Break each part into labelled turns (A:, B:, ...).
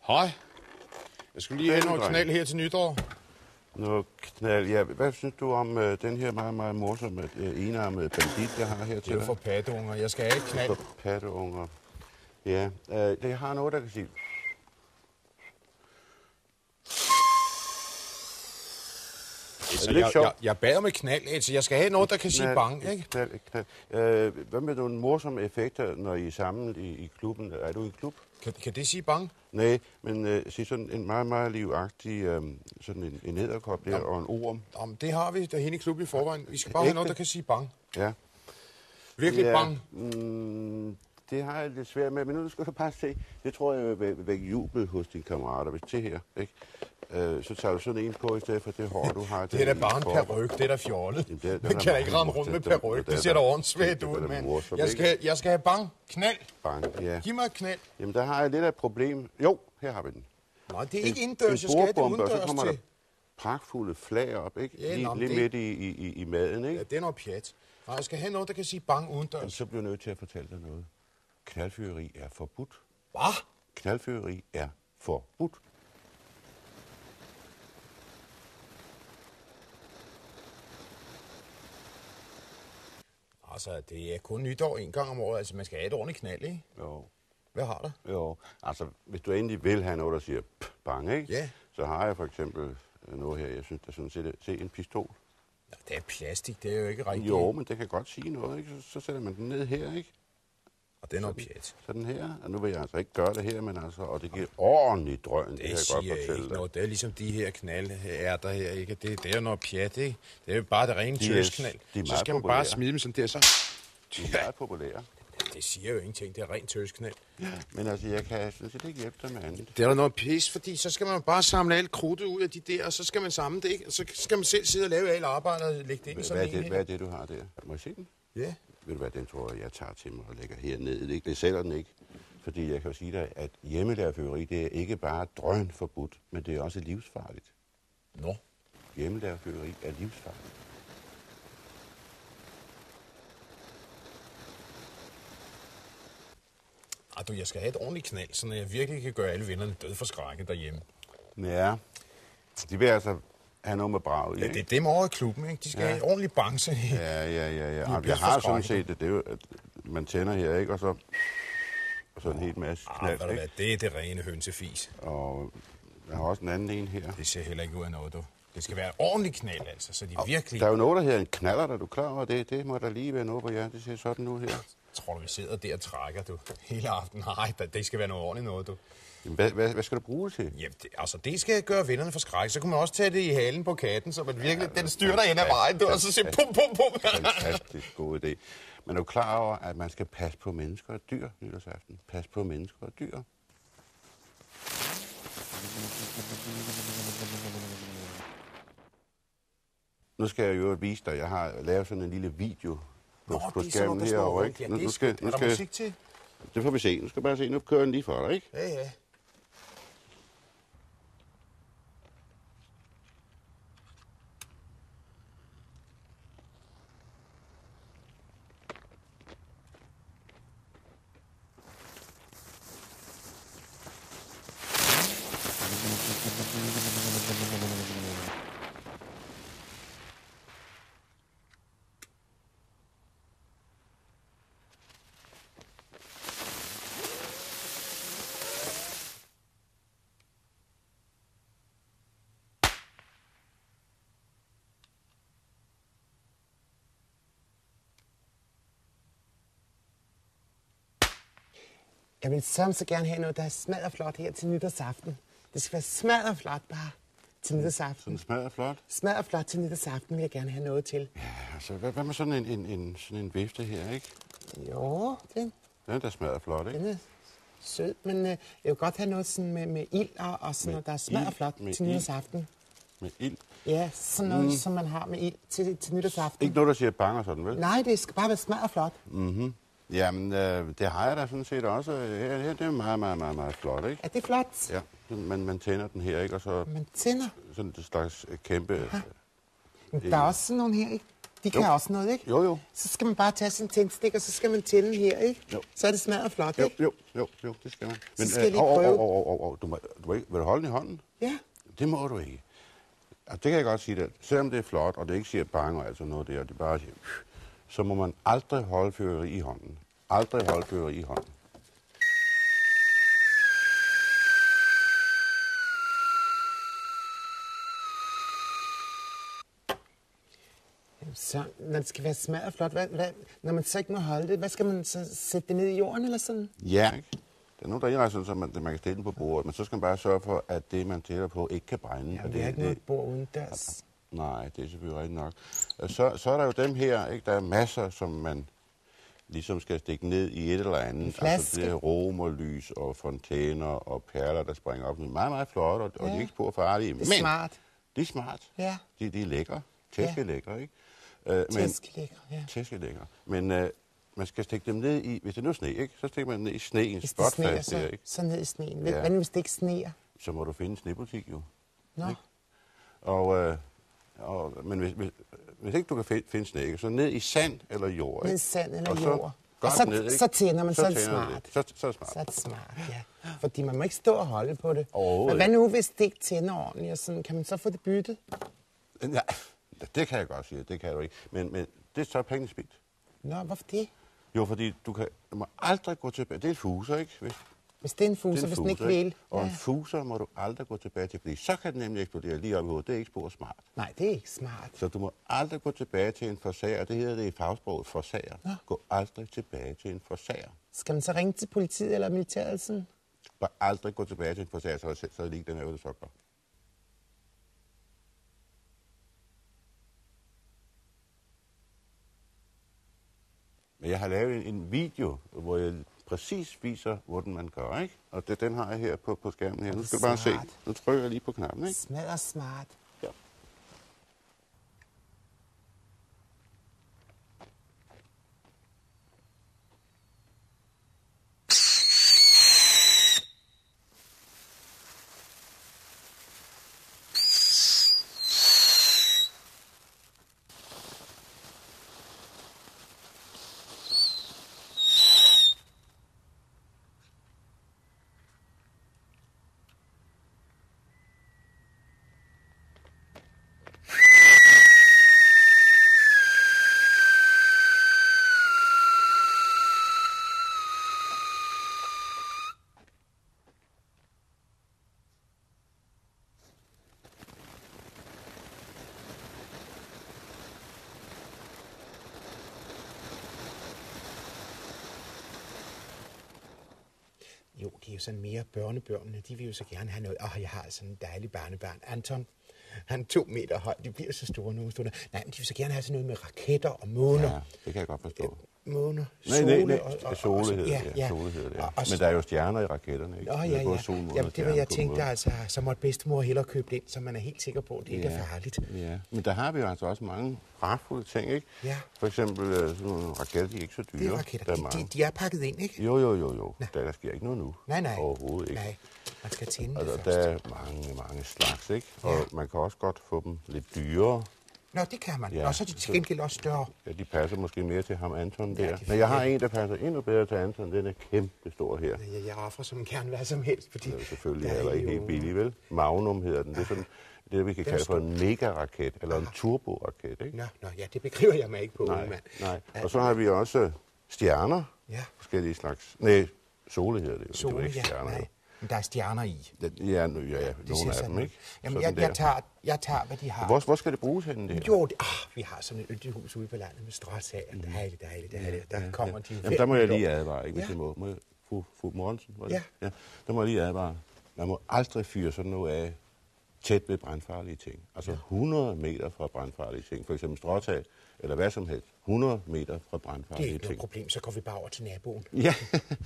A: Hej. Jeg skulle lige have noget knald her til nytår.
B: Noget knald, ja. Hvad synes du om den her meget, meget morsomme enarmede bandit, jeg har her til dig?
A: Det er for patteunger. Jeg skal have et knald.
B: For patteunger. Ja, det har noget, der kan sige...
A: Jeg bad om et knald, så jeg skal have noget, der kan sige bang, ikke?
B: Knald. Hvad med nogle morsomme effekter, når I er sammen i klubben? Er du i klub?
A: Kan det sige bang?
B: Nej, men sig sådan en meget, meget livagtig, sådan en edderkop der og en orm.
A: Jamen, det har vi derhen i klubben i forvejen. Vi skal bare have noget, der kan sige bang.
B: Ja.
A: Virkelig bang.
B: Det har jeg lidt svært med, men nu skal du bare se. Det tror jeg vil vække jubel hos dine kammerater, hvis det her, ikke? Så tager du sådan en på i stedet for det hår, du har.
A: Det er da bare en peruk, det er da fjollet. Man kan da ikke rende rundt med peruk. Det ser da ordentligt ud, mand. Jeg skal have bang. Knald.
B: Bang, ja.
A: Giv mig et knald.
B: Jamen, der har jeg lidt af et problem. Jo, her har vi den.
A: Nej, det er ikke indendørs. Jeg skal have det udendørs til.
B: Så kommer der pragtfulde flag op, ikke?
A: Ja,
B: lige midt i maden, ikke?
A: Ja, det er noget pjat. Nej, jeg skal have noget, der kan sige bang udendørs.
B: Så bliver jeg nødt til at fortælle dig noget. Knaldfyreri er forbudt.
A: Hvad?
B: Knaldfyreri er forbudt.
A: Altså, det er kun nytår en gang om året. Altså, man skal have et ordentligt knald, ikke?
B: Jo.
A: Hvad har du?
B: Jo, altså, hvis du endelig vil have noget, der siger bang, ikke?
A: Ja.
B: Så har jeg for eksempel noget her, jeg synes, der sådan set en pistol.
A: Ja, det er plastik, det er jo ikke rigtigt.
B: Jo, men det kan godt sige noget, ikke? Så sætter man den ned her, ikke?
A: Og det er noget pjat.
B: Sådan her. Og nu vil jeg altså ikke gøre det her, men altså, og det giver ordentligt drøn, det kan jeg godt fortælle dig.
A: Det er ligesom de her knaldærter her, ikke? Det er jo noget pjat, ikke? Det er jo bare det rene tøsknald. Så skal man bare smide dem sådan der, så...
B: De er meget populære.
A: Det siger jo ingenting, det er rent tøsknald.
B: Ja, men altså, jeg kan sådan set ikke hjælpe dig med andet.
A: Det er da noget pis, fordi så skal man bare samle alt krudtet ud af de der, og så skal man samle det, ikke? Og så skal man selv sidde og lave alt arbejde og lægge det ind i sådan en.
B: Hvad er det, du har der? Må jeg se den?
A: Ja.
B: Ved du hvad, den tror jeg tager til mig og lægger hernede. Det sælger den ikke. Fordi jeg kan jo sige dig, at hjemmelavefyreri, det er ikke bare drøn forbudt, men det er også livsfarligt.
A: Nå.
B: Hjemmelavefyreri er livsfarligt.
A: Jeg skal have et ordentligt knald, så jeg virkelig kan gøre alle vennerne død for skrækket derhjemme.
B: Ja, de vil altså have noget med braget i,
A: ja, det er dem over i klubben, ikke? De skal have et ordentligt bangse.
B: Ja. Jeg har sådan set det er jo, at man tænder her, ikke? Og så en hel masse knald, ikke?
A: Det er det rene hønsefis.
B: Og jeg har også en anden en her.
A: Det ser heller ikke ud af noget, du. Det skal være et ordentligt knald, altså, så de virkelig...
B: Der er jo noget, der hedder en knaller, der du er klar over. Det må der lige være noget på jer. Det ser sådan ud her.
A: Tror du, vi sidder der og trækker, du, hele aftenen? Nej, det skal være noget ordentligt noget, du.
B: Jamen, hvad skal du bruge det til?
A: Jamen, det skal gøre vennerne for skræk. Så kan man også tage det i halen på katten, så man virkelig, den styrter ind ad vejen, du, og så siger pum, pum, pum.
B: Fantastisk god idé. Men er du klar over, at man skal passe på mennesker og dyr nytårsaften? Pas på mennesker og dyr. Nu skal jeg jo vise dig, jeg har lavet sådan en lille video på skærmen herovre, ikke?
A: Ja, nu skal, er der musik til?
B: Det får vi se. Nu skal bare se. Nu kører den lige for dig, ikke?
A: Ja. Jeg vil så gerne have noget, der er smadderflot her til nytårsaften. Det skal være smadderflot bare til nytårsaften.
B: Sådan smadderflot?
A: Smadderflot til nytårsaften vil jeg gerne have noget til.
B: Ja, altså, hvad med sådan en vifte her, ikke?
A: Jo, den
B: er da smadderflot, ikke?
A: Den er sød, men jeg vil godt have noget sådan med ild og sådan noget, der er smadderflot til nytårsaften.
B: Med ild?
A: Ja, sådan noget, som man har med ild til nytårsaften.
B: Ikke noget, der siger bang og sådan, vel?
A: Nej, det skal bare være smadderflot.
B: Mhm. Jamen, det har jeg da sådan set også. Her det er meget, meget, meget, meget flot, ikke?
A: Er det flot?
B: Ja, man tænder den her, ikke? Og så
A: man tænder?
B: Sådan et slags kæmpe...
A: Der er også sådan nogle her, ikke? De kan også noget, ikke?
B: Jo.
A: Så skal man bare tage sin tændstik, og så skal man tænde her, ikke?
B: Jo.
A: Så er det smadret flot, ikke?
B: Jo, det skal man.
A: Men, skal jeg lige prøve.
B: Du må ikke, vil du holde den i hånden?
A: Ja.
B: Det må du ikke. Og det kan jeg godt sige det. Selvom det er flot, og det ikke siger bang og altså noget der, det bare siger, så må man aldrig holde fyrværkeri i hånden. Aldrig holde fyrværkeri i hånden.
A: Så når det skal være smadret flot, når man så ikke må holde det, hvad skal man så sætte det ned i jorden eller sådan?
B: Ja, ikke? Der er nogen, der indretter sådan, så man kan stille den på bordet, men så skal man bare sørge for, at det, man tæller på, ikke kan brænde.
A: Ja, det er ikke noget bord uden dørs.
B: Nej, det er selvfølgelig rigtigt nok. Så er der jo dem her, ikke? Der er masser, som man ligesom skal stikke ned i et eller andet. Altså det er romerlys og fontæner og perler, der springer op. Det er meget, meget flot, og de er ikke spor farlige.
A: Det er smart.
B: Det er smart.
A: Ja.
B: De er lækre. Tæskelækre, ikke? Tæskelækre. Men man skal stikke dem ned i, hvis det nu er sne, ikke? Så stikker man ned i sneen, spot fast der, ikke?
A: Så ned i sneen. Hvad nu, hvis det ikke sneer?
B: Så må du finde en snebutik, jo.
A: Nå.
B: Ikke? Men hvis ikke du kan finde sne, så ned i sand eller jord, ikke?
A: Ned i sand eller jord.
B: Og
A: så tænder man, så er det smart.
B: Så er det smart.
A: Så er det smart, ja. Fordi man må ikke stå og holde på det. Men hvad nu, hvis det ikke tænder ordentligt, og sådan, kan man så få det byttet?
B: Ja, det kan jeg godt sige, det kan du ikke. Men det er så penge spildt.
A: Nå, hvorfor det?
B: Jo, fordi du må aldrig gå tilbage. Det er en fuser, ikke?
A: Hvis det er en fuser, hvis den ikke vil.
B: Og en fuser må du aldrig gå tilbage til, fordi så kan den nemlig eksplodere lige op i hovedet. Det er ikke spor smart.
A: Nej, det er ikke smart.
B: Så du må aldrig gå tilbage til en forsager. Det hedder det i fagsproget, forsager. Gå aldrig tilbage til en forsager.
A: Skal man så ringe til politiet eller militæret sådan?
B: Bare aldrig gå tilbage til en forsager, så er det lige den her ude, så godt. Men jeg har lavet en video, hvor jeg præcis viser, hvordan man gør, ikke? Og den har jeg her på skærmen her. Nu skal du bare se. Nu trykker jeg lige på knappen, ikke?
A: Smadret smart.
B: Ja.
A: Jo, de er jo sådan mere børnebørnene. De vil jo så gerne have noget. Jeg har sådan en dejlig barnebarn. Anton, han er 2 meter høj. De bliver så store nogle stunder. Nej, men de vil så gerne have sådan noget med raketter og måner.
B: Ja, det kan jeg godt forstå.
A: Måner,
B: sole og sole hedder det. Men der er jo stjerner i raketterne, ikke?
A: Jamen, det var jeg tænkte, altså, så måtte bedstemor hellere købe det ind, så man er helt sikker på, at det ikke er farligt.
B: Ja, men der har vi jo altså også mange pragtfulde ting, ikke?
A: Ja.
B: For eksempel sådan nogle raketter, de er ikke så dyre.
A: Det er raketter. De er pakket ind, ikke?
B: Jo. Der sker ikke noget nu.
A: Nej.
B: Overhovedet ikke.
A: Nej, man skal tænde
B: det
A: først.
B: Der er mange slags, ikke? Og man kan også godt få dem lidt dyrere.
A: Nå, det kan man. Og så er de til gengæld også større.
B: Ja, de passer måske mere til ham, Anton, der. Men jeg har en, der passer endnu bedre til Anton. Den er kæmpe stor her.
A: Jeg offrer som gerne hvad som helst, fordi...
B: Det er selvfølgelig heller ikke helt billig, vel? Magnum hedder den. Det er sådan det, vi kan kalde for en mega-raket, eller en turbo-raket, ikke?
A: Nå, ja, det begriber jeg mig ikke på,
B: nej,
A: mand.
B: Nej, og så har vi også stjerner.
A: Ja.
B: Forskellige slags. Nej, sole hedder det jo.
A: Sole,
B: det er ikke stjerner,
A: nej. Men der er stjerner i.
B: Ja, nogle af dem, ikke?
A: Jamen, jeg tager, hvad de har.
B: Hvor skal det bruges henne, det her?
A: Jo, vi har sådan et yndigt hus ude på landet med stråtag. Dejligt. Der kommer de.
B: Jamen, der må jeg lige advare, ikke? Hvis jeg må jeg, fru Mortensen, var det?
A: Ja.
B: Der må jeg lige advare. Man må aldrig fyre sådan noget af tæt ved brandfarlige ting. Altså 100 meter fra brandfarlige ting. For eksempel stråtag, eller hvad som helst. 100 meter fra brandfarlige ting.
A: Det er ikke noget problem, så går vi bare over til naboen.
B: Ja,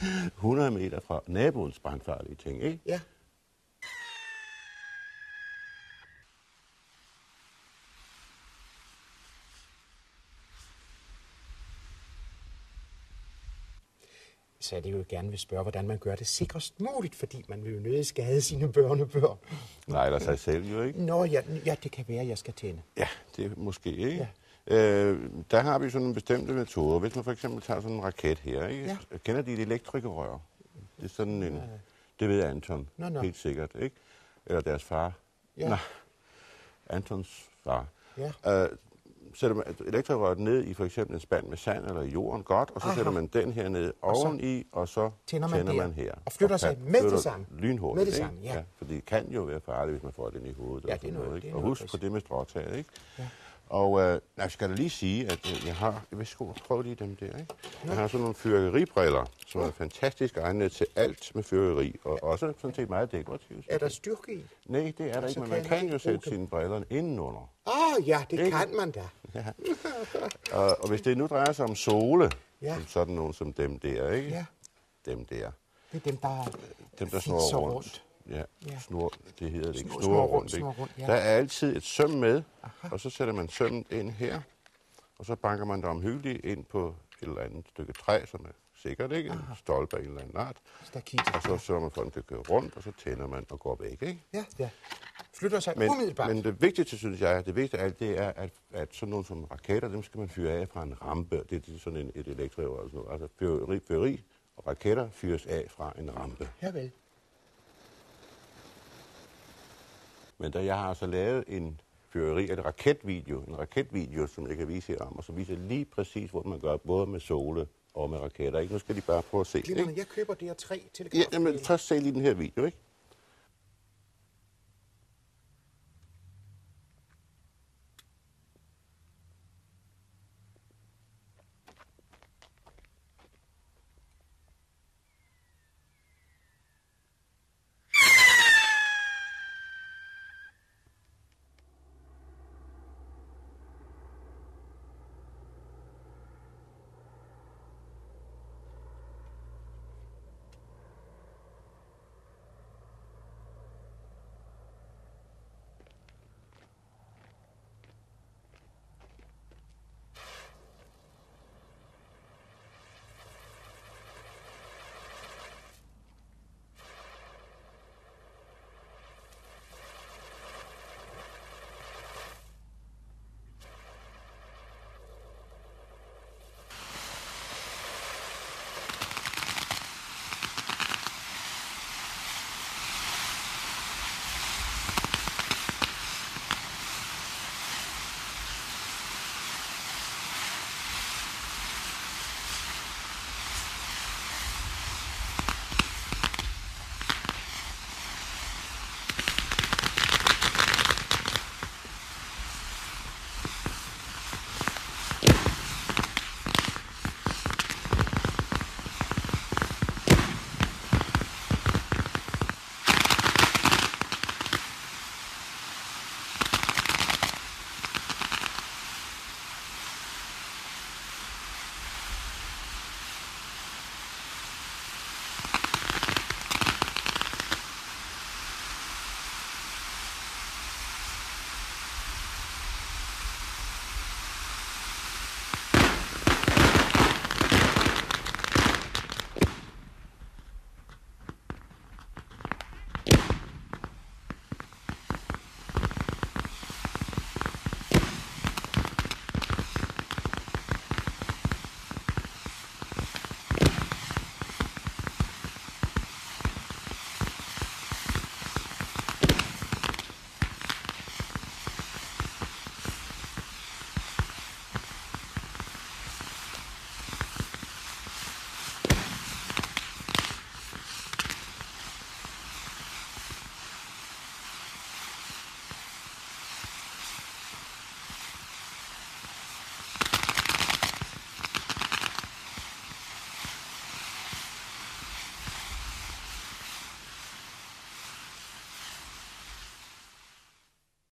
B: 100 meter fra naboens brandfarlige ting, ikke?
A: Ja. Så er det jo gerne vil spørge, hvordan man gør det sikrest muligt, fordi man vil jo nødig skade sine børnebørn.
B: Nej, eller sig selv jo, ikke?
A: Nå, ja, det kan være, at jeg skal tænde.
B: Ja, det er måske ikke. Der har vi sådan nogle bestemte metoder. Hvis man for eksempel tager sådan en raket her, ikke?
A: Ja.
B: Kender de et elektrikerrør? Det er sådan en... Det ved Anton helt sikkert, ikke? Eller deres far.
A: Ja.
B: Nej, Antons far.
A: Ja.
B: Sætter man elektrikerrøret ned i for eksempel en spand med sand eller i jorden godt, og så sætter man den her ned oveni, og så tænder man her.
A: Og flytter sig med det samme.
B: Lynhurtigt,
A: med det samme, ja.
B: For det kan jo være farligt, hvis man får den i hovedet.
A: Ja, det er noget,
B: ikke? Og husk på det med stråtaget, ikke?
A: Ja.
B: Og jeg skal da lige sige, at jeg har... Prøv lige dem der, ikke? Jeg har sådan nogle fyrværkeribriller, som er fantastisk egnet til alt med fyrværkeri, og også sådan set meget dekorativt.
A: Er der styrke i?
B: Nej, det er der ikke, men man kan jo sætte sine briller indenunder.
A: Ja, det kan man da.
B: Ja. Og hvis det nu drejer sig om sole,
A: Ja.
B: sådan nogle som dem der, ikke?
A: Ja.
B: Dem der.
A: Det er dem, der
B: snurrer
A: rundt.
B: Ja,
A: Ja.
B: Det hedder det ikke.
A: Snurrer rundt,
B: ikke?
A: ja.
B: Der er altid et søm med, og så sætter man sømmet ind her, og så banker man det omhyggeligt ind på et eller andet stykke træ, som er sikkert, ikke? En stolpe af en eller anden art. Og så sørger man for, at den kan køre rundt, og så tænder man og går væk, ikke?
A: Ja. Flytter sig umiddelbart.
B: Men det vigtigste, synes jeg, det vigtigste af alt, det er, at sådan nogle som raketter, dem skal man fyre af fra en rampe. Det er sådan et elektriker og sådan noget. Altså fyrværkeri og raketter fyres af fra en rampe.
A: Ja vel.
B: Men da jeg har altså lavet en raketvideo, som jeg kan vise her om, og så viser lige præcis, hvor man gør, både med sole og med raketter. Ikke? Nu skal de bare prøve at se.
A: Ikke? Jeg køber det her 3 telegraf.
B: Ja, men først se lige den her video, ikke?